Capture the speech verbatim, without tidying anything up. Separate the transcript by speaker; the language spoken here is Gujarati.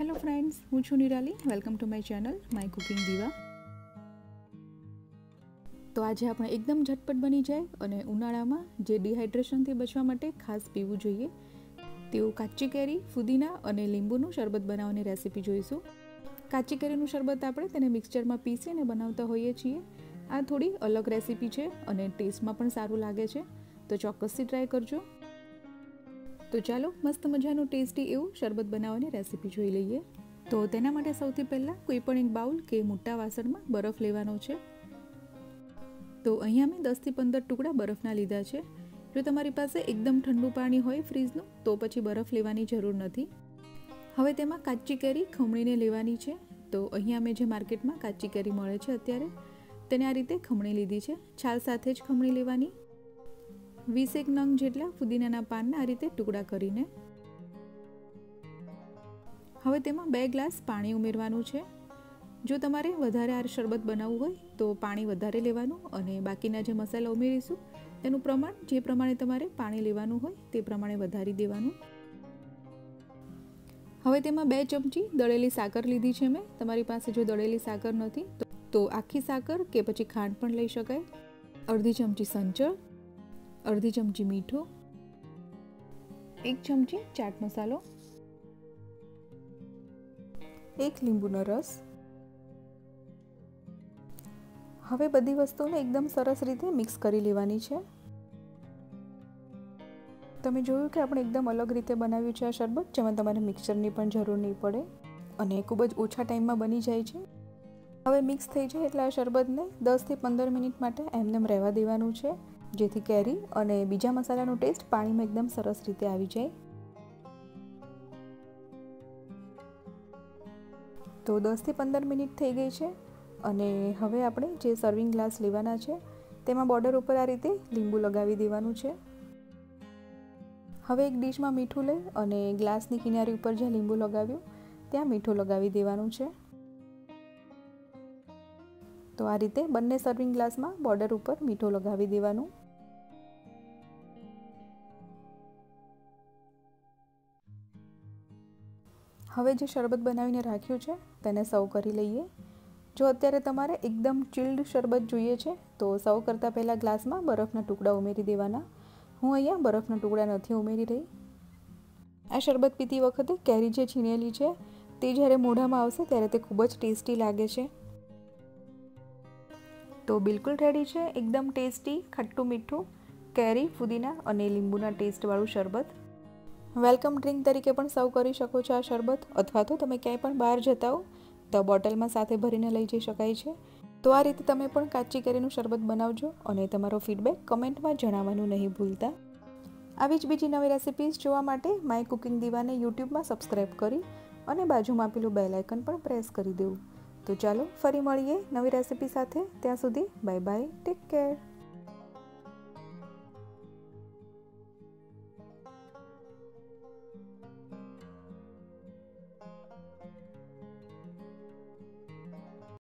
Speaker 1: હેલો ફ્રેન્ડ્સ, હું છું Nirali. Welcome to my channel my cooking diva. તો આજે આપણે એકદમ ઝટપટ બની જાય અને ઉનાળામાં જે ડિહાઇડ્રેશનથી બચવા માટે ખાસ પીવું જોઈએ તેવું કાચી કેરી, ફુદીના અને લીંબુનું શરબત બનાવવાની રેસીપી જોઈશું. કાચી કેરીનું શરબત આપણે તેને મિક્સચરમાં પીસીને બનાવતા હોઈએ છીએ. આ થોડી અલગ રેસીપી છે અને ટેસ્ટમાં પણ સારું લાગે છે, તો ચોક્કસથી ટ્રાય કરજો. તો ચાલો મસ્ત મજાનું ટેસ્ટી એવું શરબત બનાવવાની રેસીપી જોઈ લઈએ. તો તેના માટે સૌથી પહેલાં કોઈ પણ એક બાઉલ કે મોટા વાસણમાં બરફ લેવાનો છે. તો અહીંયા મેં દસથી પંદર ટુકડા બરફના લીધા છે. જો તમારી પાસે એકદમ ઠંડુ પાણી હોય ફ્રીજનું તો પછી બરફ લેવાની જરૂર નથી. હવે તેમાં કાચી કેરી ખમણીને લેવાની છે. તો અહીંયા મેં જે માર્કેટમાં કાચી કેરી મળે છે અત્યારે તેને આ રીતે ખમણી લીધી છે. છાલ સાથે જ ખમણી લેવાની. વીસેક નંગ જેટલા ફુદીનાના પાનના આ રીતે ટુકડા કરીને હવે તેમાં બે ગ્લાસ પાણી ઉમેરવાનું છે. જો તમારે વધારે આ શરબત બનાવવું હોય તો પાણી વધારે લેવાનું અને બાકીના જે મસાલા ઉમેરીશું તેનું પ્રમાણ જે પ્રમાણે તમારે પાણી લેવાનું હોય તે પ્રમાણે વધારી દેવાનું. હવે તેમાં બે ચમચી દળેલી સાકર લીધી છે મેં. તમારી પાસે જો દળેલી સાકર નથી તો આખી સાકર કે પછી ખાંડ પણ લઈ શકાય. અડધી ચમચી સંચળ, અડધી ચમચી મીઠું, એક ચમચી ચાટ મસાલો, એક લીંબુનો રસ. હવે બધી વસ્તુને એકદમ સરસ રીતે મિક્સ કરી લેવાની છે. તમે જોયું કે આપણે એકદમ અલગ રીતે બનાવ્યું છે આ શરબત, જેમાં તમારે મિક્સચરની પણ જરૂર નહીં પડે અને ખૂબ જ ઓછા ટાઈમમાં બની જાય છે. હવે મિક્સ થઈ જાય એટલે આ શરબતને દસથી પંદર મિનિટ માટે એમનેમ રહેવા દેવાનું છે, જેથી કેરી અને બીજા મસાલાનો ટેસ્ટ પાણીમાં એકદમ સરસ રીતે આવી જાય. તો દસથી પંદર મિનિટ થઈ ગઈ છે અને હવે આપણે જે સર્વિંગ ગ્લાસ લેવાના છે તેમાં બોર્ડર ઉપર આ રીતે લીંબુ લગાવી દેવાનું છે. હવે એક ડીશમાં મીઠું લઈ અને ગ્લાસની કિનારી ઉપર જ્યાં લીંબુ લગાવ્યું ત્યાં મીઠું લગાવી દેવાનું છે. તો આ રીતે બંને સર્વિંગ ગ્લાસમાં બોર્ડર ઉપર મીઠું લગાવી દેવાનું. હવે જે શરબત બનાવીને રાખ્યું છે તેને સર્વ કરી લઈએ. જો અત્યારે તમારે એકદમ ચિલ્ડ શરબત જોઈએ છે તો સર્વ કરતાં પહેલાં ગ્લાસમાં બરફના ટુકડા ઉમેરી દેવાના. હું અહીંયા બરફના ટુકડા નથી ઉમેરી રહી. આ શરબત પીતી વખતે કેરી જે છીણેલી છે તે જ્યારે મોઢામાં આવશે ત્યારે તે ખૂબ જ ટેસ્ટી લાગે છે. તો બિલકુલ રેડી છે એકદમ ટેસ્ટી ખટ્ટું મીઠું કેરી, ફુદીના અને લીંબુના ટેસ્ટવાળું શરબત. વેલકમ ડ્રિંક તરીકે પણ સર્વ કરી શકો છો આ શરબત, અથવા તો તમે ક્યાંય પણ બહાર જતા હો તો બોટલમાં સાથે ભરીને લઈ જઈ શકાય છે. તો આ રીતે તમે પણ કાચી કેરીનું શરબત બનાવજો અને તમારો ફીડબેક કમેન્ટમાં જણાવવાનું નહીં ભૂલતા. આવી જ બીજી નવી રેસિપીઝ જોવા માટે માય કુકિંગ દીવાને યુટ્યુબમાં સબસ્ક્રાઈબ કરી અને બાજુમાં આપેલું બેલ આઇકન પણ પ્રેસ કરી દેવું. તો ચાલો ફરી મળીએ નવી રેસિપી સાથે. ત્યાં સુધી બાય બાય, ટેક કેર.